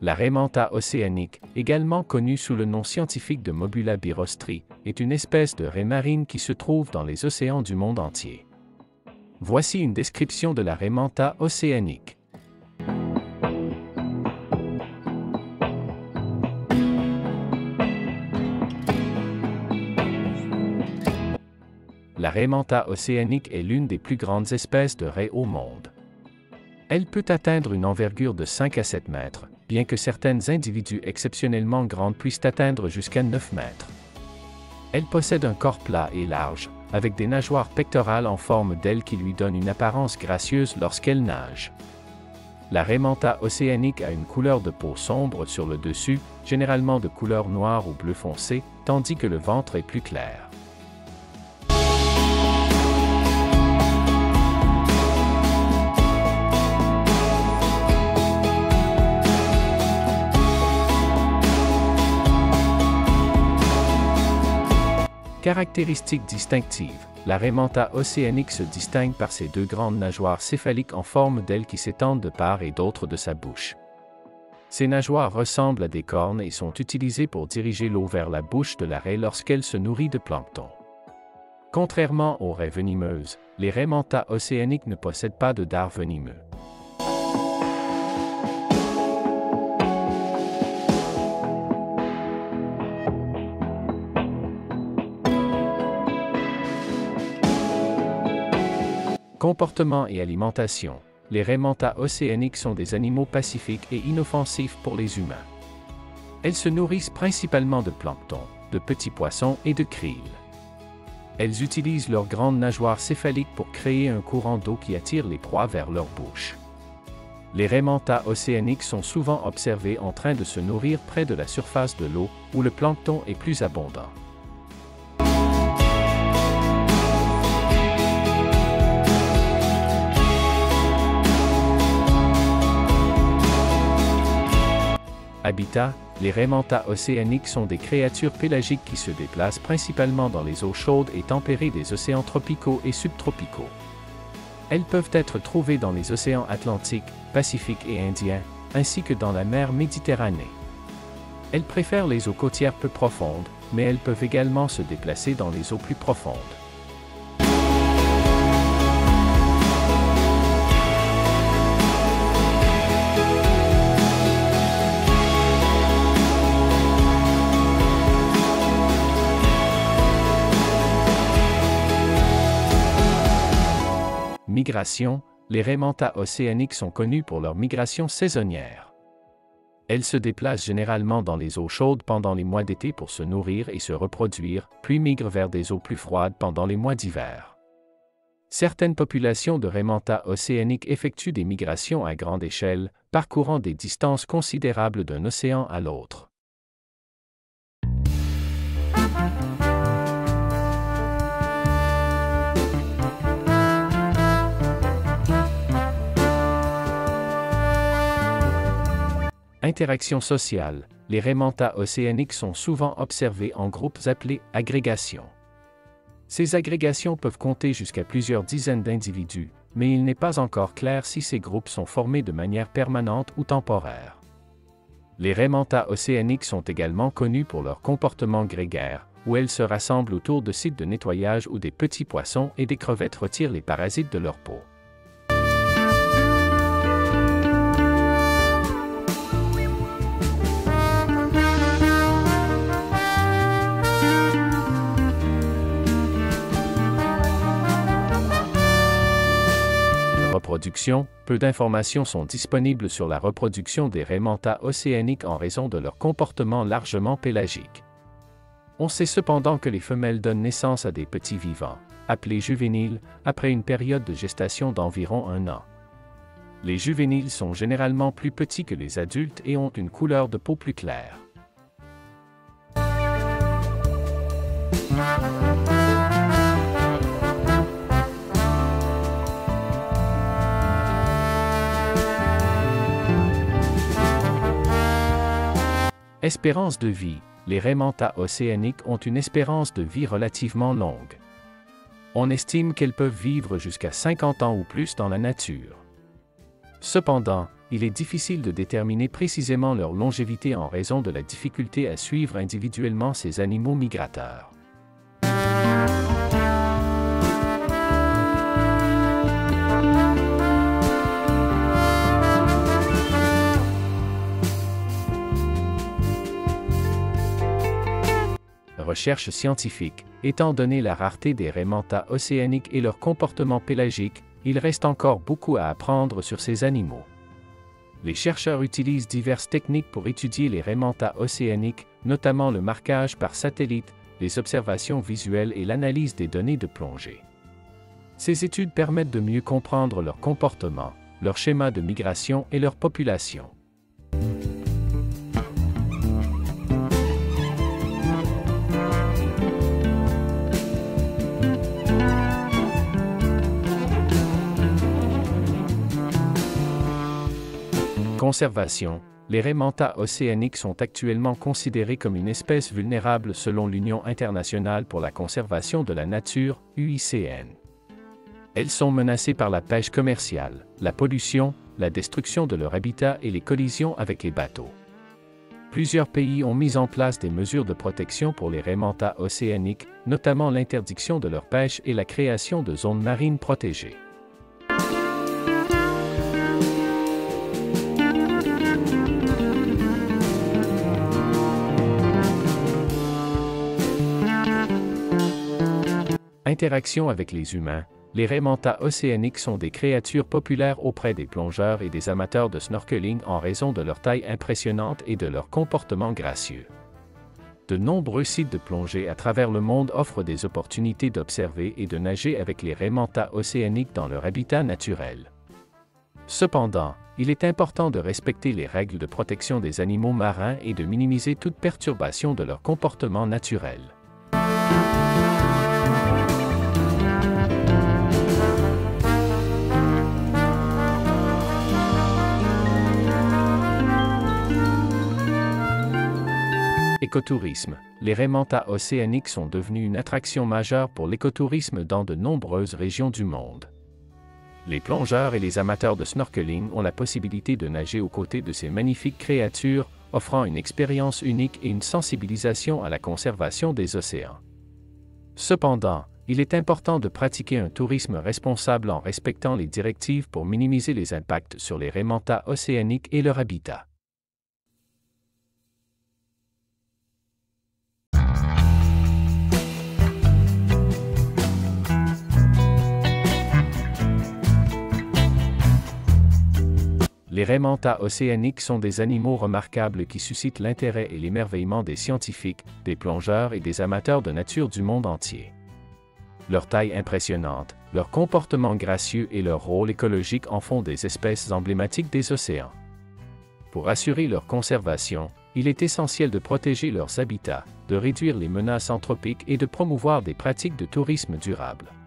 La raie manta océanique, également connue sous le nom scientifique de Mobula birostri, est une espèce de raie marine qui se trouve dans les océans du monde entier. Voici une description de la raie manta océanique. La raie manta océanique est l'une des plus grandes espèces de raies au monde. Elle peut atteindre une envergure de 5 à 7 mètres, bien que certaines individus exceptionnellement grandes puissent atteindre jusqu'à 9 mètres. Elle possède un corps plat et large, avec des nageoires pectorales en forme d'aile qui lui donnent une apparence gracieuse lorsqu'elle nage. La raie manta océanique a une couleur de peau sombre sur le dessus, généralement de couleur noire ou bleu foncé, tandis que le ventre est plus clair. Caractéristiques distinctives. La raie manta océanique se distingue par ses deux grandes nageoires céphaliques en forme d'aile qui s'étendent de part et d'autre de sa bouche. Ces nageoires ressemblent à des cornes et sont utilisées pour diriger l'eau vers la bouche de la raie lorsqu'elle se nourrit de plancton. Contrairement aux raies venimeuses, les raies manta océaniques ne possèdent pas de dard venimeux. Comportement et alimentation. Les raies manta océaniques sont des animaux pacifiques et inoffensifs pour les humains. Elles se nourrissent principalement de plancton, de petits poissons et de krill. Elles utilisent leurs grandes nageoires céphaliques pour créer un courant d'eau qui attire les proies vers leur bouche. Les raies manta océaniques sont souvent observées en train de se nourrir près de la surface de l'eau, où le plancton est plus abondant. Habitat. Les raies manta océaniques sont des créatures pélagiques qui se déplacent principalement dans les eaux chaudes et tempérées des océans tropicaux et subtropicaux. Elles peuvent être trouvées dans les océans Atlantique, Pacifique et Indien, ainsi que dans la mer Méditerranée. Elles préfèrent les eaux côtières peu profondes, mais elles peuvent également se déplacer dans les eaux plus profondes. Migration. Les raies manta océaniques sont connues pour leur migration saisonnière. Elles se déplacent généralement dans les eaux chaudes pendant les mois d'été pour se nourrir et se reproduire, puis migrent vers des eaux plus froides pendant les mois d'hiver. Certaines populations de raies manta océaniques effectuent des migrations à grande échelle, parcourant des distances considérables d'un océan à l'autre. Interaction sociale. Les raies manta océaniques sont souvent observées en groupes appelés agrégations. Ces agrégations peuvent compter jusqu'à plusieurs dizaines d'individus, mais il n'est pas encore clair si ces groupes sont formés de manière permanente ou temporaire. Les raies manta océaniques sont également connues pour leur comportement grégaire, où elles se rassemblent autour de sites de nettoyage où des petits poissons et des crevettes retirent les parasites de leur peau. Reproduction. Peu d'informations sont disponibles sur la reproduction des raies manta océaniques en raison de leur comportement largement pélagique. On sait cependant que les femelles donnent naissance à des petits vivants, appelés juvéniles, après une période de gestation d'environ 1 an. Les juvéniles sont généralement plus petits que les adultes et ont une couleur de peau plus claire. Espérance de vie. Les raies manta océaniques ont une espérance de vie relativement longue. On estime qu'elles peuvent vivre jusqu'à 50 ans ou plus dans la nature. Cependant, il est difficile de déterminer précisément leur longévité en raison de la difficulté à suivre individuellement ces animaux migrateurs. Recherche scientifique. Étant donné la rareté des raies manta océaniques et leur comportement pélagique, il reste encore beaucoup à apprendre sur ces animaux. Les chercheurs utilisent diverses techniques pour étudier les raies manta océaniques, notamment le marquage par satellite, les observations visuelles et l'analyse des données de plongée. Ces études permettent de mieux comprendre leur comportement, leur schéma de migration et leur population. Conservation. Les raies manta océaniques sont actuellement considérées comme une espèce vulnérable selon l'Union internationale pour la conservation de la nature, UICN. Elles sont menacées par la pêche commerciale, la pollution, la destruction de leur habitat et les collisions avec les bateaux. Plusieurs pays ont mis en place des mesures de protection pour les raies manta océaniques, notamment l'interdiction de leur pêche et la création de zones marines protégées. Interaction avec les humains. Les raies manta océaniques sont des créatures populaires auprès des plongeurs et des amateurs de snorkeling en raison de leur taille impressionnante et de leur comportement gracieux. De nombreux sites de plongée à travers le monde offrent des opportunités d'observer et de nager avec les raies manta océaniques dans leur habitat naturel. Cependant, il est important de respecter les règles de protection des animaux marins et de minimiser toute perturbation de leur comportement naturel. Écotourisme. Les raies manta océaniques sont devenues une attraction majeure pour l'écotourisme dans de nombreuses régions du monde. Les plongeurs et les amateurs de snorkeling ont la possibilité de nager aux côtés de ces magnifiques créatures, offrant une expérience unique et une sensibilisation à la conservation des océans. Cependant, il est important de pratiquer un tourisme responsable en respectant les directives pour minimiser les impacts sur les raies manta océaniques et leur habitat. Les raies manta océaniques sont des animaux remarquables qui suscitent l'intérêt et l'émerveillement des scientifiques, des plongeurs et des amateurs de nature du monde entier. Leur taille impressionnante, leur comportement gracieux et leur rôle écologique en font des espèces emblématiques des océans. Pour assurer leur conservation, il est essentiel de protéger leurs habitats, de réduire les menaces anthropiques et de promouvoir des pratiques de tourisme durable.